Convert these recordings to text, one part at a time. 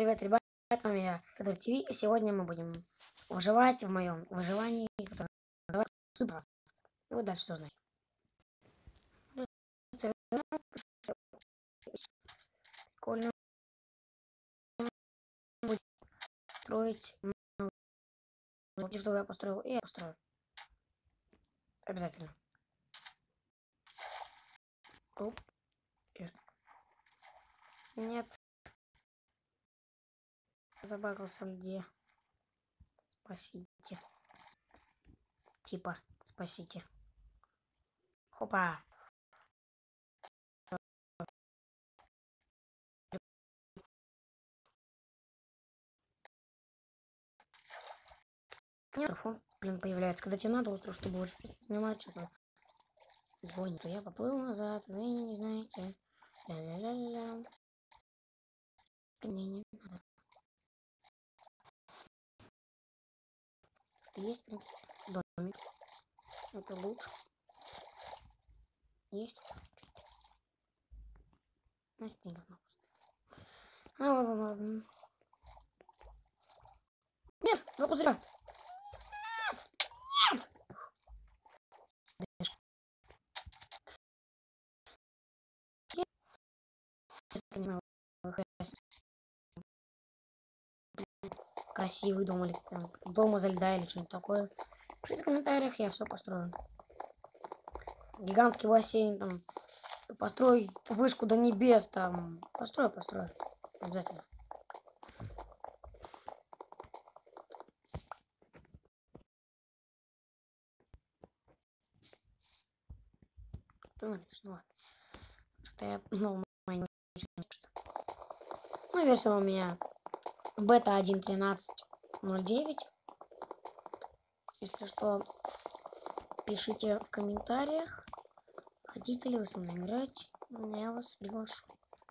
Привет, ребята, с вами я, Федор ТВ, и сегодня мы будем выживать в моем выживании, которое называется Супер. И вы дальше все знаете. Прикольно будет строить. Что я построил, и я построю. Обязательно. Оп. Нет. Забагался где? Спасите. Типа, спасите. Хопа. Микрофон, блин, появляется, когда тебе надо устройство, чтобы уже снимать что-то. Его нету, я поплыл назад, вы не знаете. Ля-ля-ля-ля. Мне не надо. Что есть, в принципе, домик. Это лут. Есть. Значит, не говно. Ладно. Нет, два пузыря. Нет. Красивый дом или дом изо льда или что-нибудь такое. Пишите в комментариях, я все построю. Гигантский бассейн там. Построй вышку до небес там. Построю. Обязательно. Ну ладно. Что-то я новый Ну, версия у меня бета 1.13.09. Если что, пишите в комментариях, хотите ли вы со мной играть, я вас приглашу.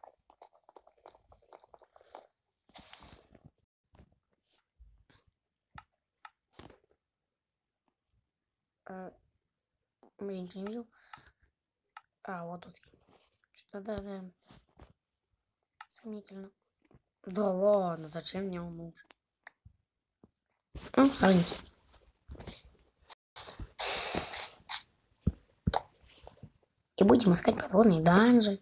Блин, ничего не видел. Вот тут. Что-то да. Сомнительно. Да ладно, зачем мне он нужен? Разница. И будем искать подводные данжи.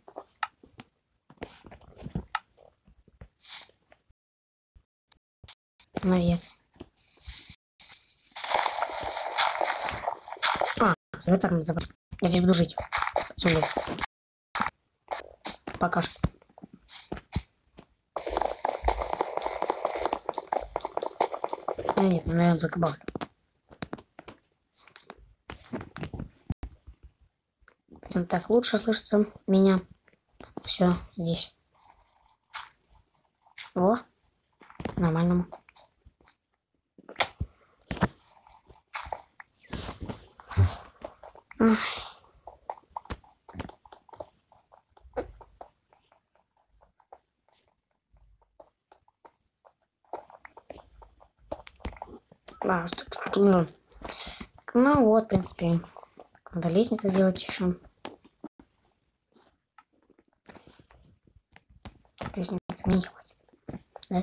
Наверх. Так надо забрать. Я здесь буду жить. Смотри. Пока что. Нет, наверное, закабал. Так, лучше слышится меня. Все, здесь. О, нормальному. Ну вот, в принципе. Надо лестницу сделать еще. Лестницы мне не хватит. Да?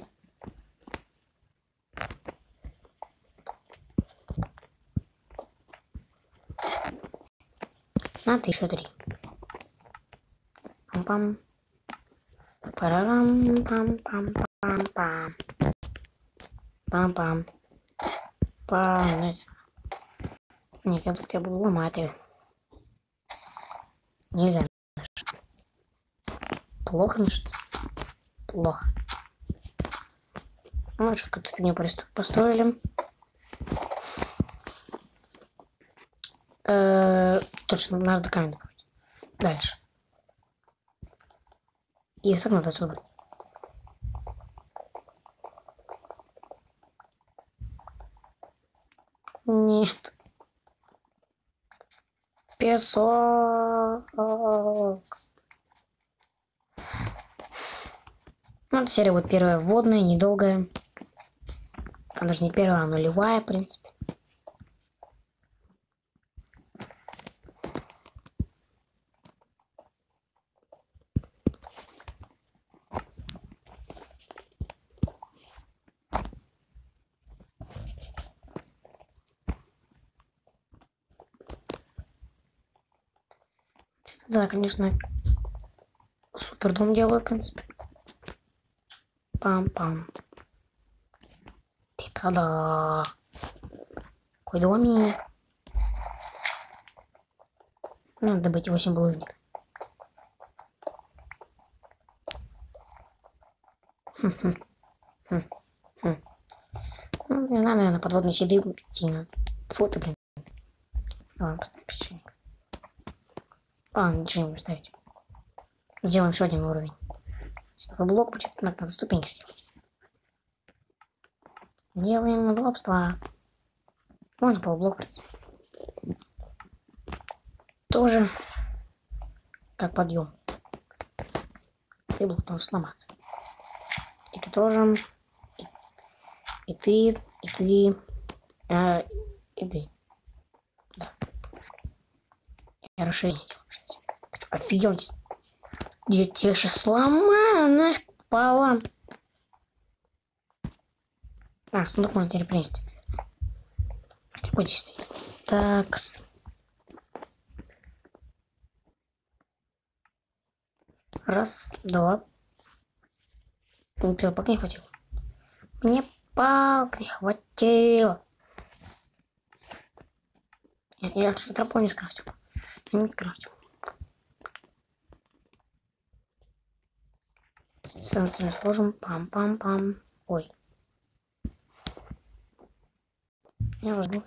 Надо еще 3. Пам-пам. Парам-пам-пам-пам-пам. Пам-пам. Пам. Нет, я тут буду ломать ее. Нельзя. Плохо мешаться. Плохо. Ну, что какую-то фигню построили. Точно, надо камень добавить. Дальше. И так надо отсюда. Нет. Песок. Ну, эта серия будет первая вводная, недолгая. Она даже не первая, а нулевая, в принципе. Да, конечно, супер дом делаю, в принципе. Пам-пам. Та-да. Какой домик. Надо добыть 8 булыжник. Ну, не знаю, наверное, подводные щиты идти надо. Фу ты, блин. Ладно, поставим печенье. Ничего не будем ставить. Сделаем еще один уровень. Если такой блок будет, надо ступеньки сделать. Делаем удобство. Можно полублок, в принципе. Тоже как подъем. Ты блок должен сломаться. И ты тоже. И ты. И ты. И ты. Да. Я расширение делаю. Офигеть. Я тебя сейчас сломаю, знаешь, пополам. Сундук можно теперь принести. Хотя будет здесь стоит. Такс. Раз, два. Ничего, пока не хватило. Мне палки не хватило. Я тропу не скрафтил. Я не скрафтил. Все, сложим. Пам-пам-пам. Ой. Я возьму.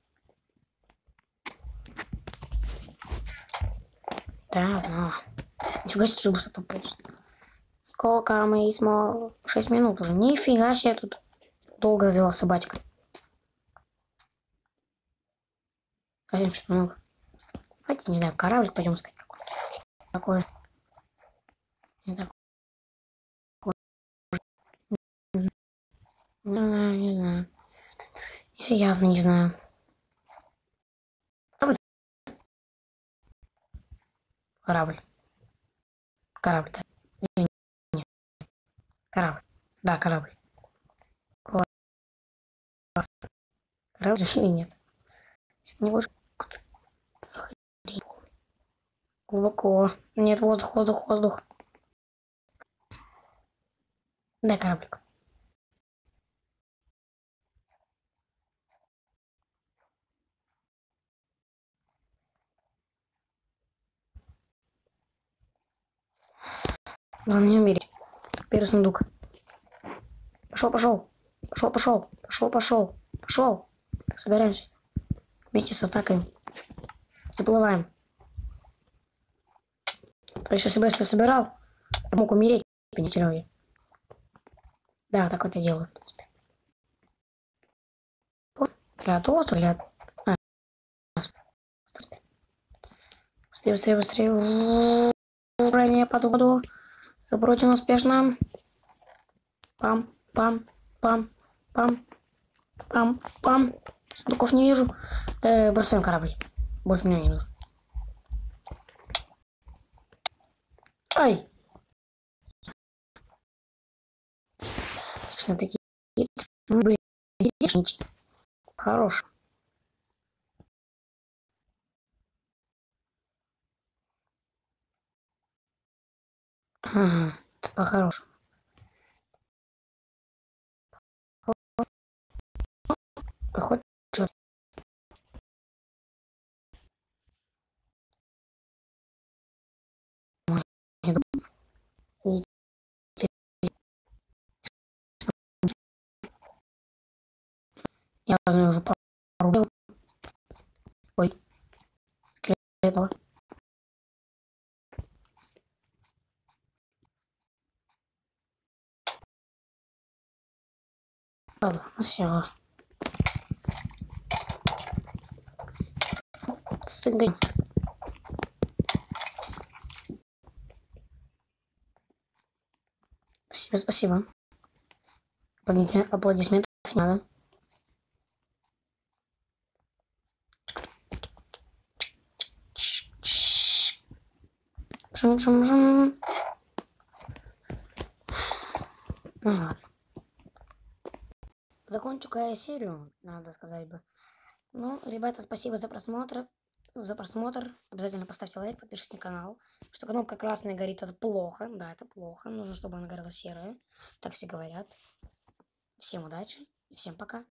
Да, ну. Нифига себе, что быстро пополз. Сколько мы сможем? 6 минут уже. Нифига себе, тут долго развивался батька. Совсем что-то много. Давайте, не знаю, кораблик пойдем искать какой-то. Такое. Не такое. Не знаю. Я явно не знаю. Корабль. Корабль, да. Или нет. Корабль. Да, корабль. Корабль или нет? Не будешь... Глубоко. Нет, воздух, воздух, воздух. Дай кораблик. Главное не умереть. Первый сундук. Пошел, пошел. Пошел, пошел. Пошел, пошел. Пошел. Собираемся. Вместе с атакой. Выплываем. То есть, если собирал, я мог умереть, не терял я. Да, так вот я делаю, в принципе. Для от острова, для... Быстрее, быстрее, быстрее. Ранее под воду. Вроде успешно. Пам, пам, пам, пам, пам, пам. Сундуков не вижу. Бросаем корабль. Больше мне не нужен. Ай! Точно такие. Мы были хорош. Ага, это по-хорошему. Хоть что-то. Я возьму уже пару рублей. Ой, скрепного. Ладно, ну все. Сыграй. Спасибо, спасибо. Аплодисменты надо. Жим-жим-жим. Ну ладно. Закончу-ка я серию, надо сказать бы. Ну, ребята, спасибо за просмотр. за просмотр. Обязательно поставьте лайк, подпишитесь на канал. Что кнопка красная горит, это плохо. Да, это плохо. Нужно, чтобы она горела серая. Так все говорят. Всем удачи и всем пока.